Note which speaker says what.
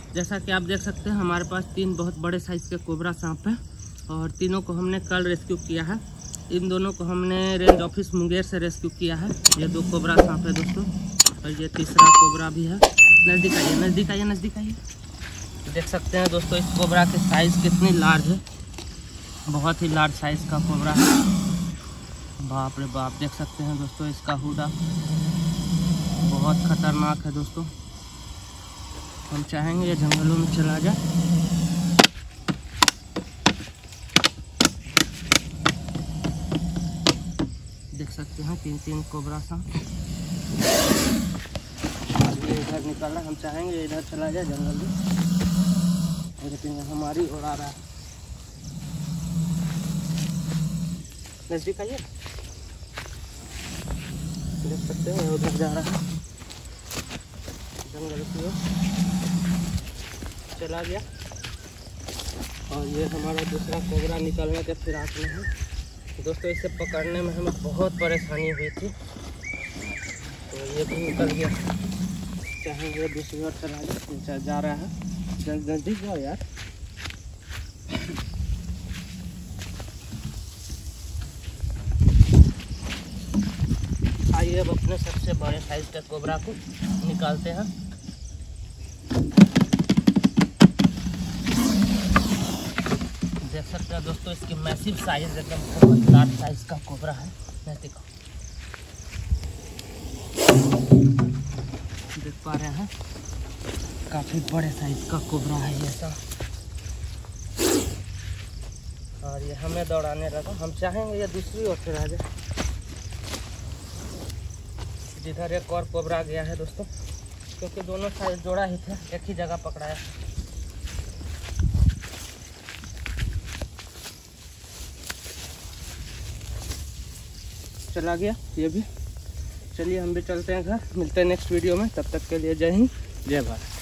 Speaker 1: जैसा कि आप देख सकते हैं हमारे पास 3 बहुत बड़े साइज़ के कोबरा सांप हैं और तीनों को हमने कल रेस्क्यू किया है। इन दोनों को हमने रेंज ऑफिस मुंगेर से रेस्क्यू किया है। ये 2 कोबरा सांप है दोस्तों और ये तीसरा कोबरा भी है। नज़दीक आइए, नज़दीक आइए, नज़दीक आइए। देख सकते हैं दोस्तों इस कोबरा की साइज़ कितनी लार्ज है। बहुत ही लार्ज साइज़ का कोबरा है। बाप रे बाप, देख सकते हैं दोस्तों इसका हुडा बहुत खतरनाक है दोस्तों। हम चाहेंगे ये जंगलों में चला जाए। देख सकते हैं 3 कोबरा सांप ये इधर निकल रहा। हम चाहेंगे इधर चला जाए जंगल में, लेकिन हमारी ओर आ रहा है। नज़दीक आइए, देख सकते हैं उधर जा रहा है जंगल की ओर, चला गया। और ये हमारा दूसरा कोबरा निकलने के फिराक में है दोस्तों। इसे पकड़ने में हमें बहुत परेशानी हुई थी, तो ये भी निकल गया। चाहेंगे दूसरी ओर चला जा रहा है। नज़दीक जाओ यार। आइए अब अपने सबसे बड़े साइज के कोबरा को निकालते हैं। देख सकते हैं दोस्तों इसकी मैसिव साइज, एकदम बहुत लार्ज साइज का कोबरा है। देखो, देख पा रहे हैं काफी बड़े साइज का कोबरा है ये सब। और ये हमें दौड़ाने लगा। हम चाहेंगे ये दूसरी ओर से आ जाए, जिधर एक और कोबरा गया है दोस्तों, क्योंकि दोनों साइज जोड़ा ही थे, एक ही जगह पकड़ाया। चला गया ये भी। चलिए हम भी चलते हैं घर। मिलते हैं नेक्स्ट वीडियो में, तब तक के लिए जय हिंद, जय भारत।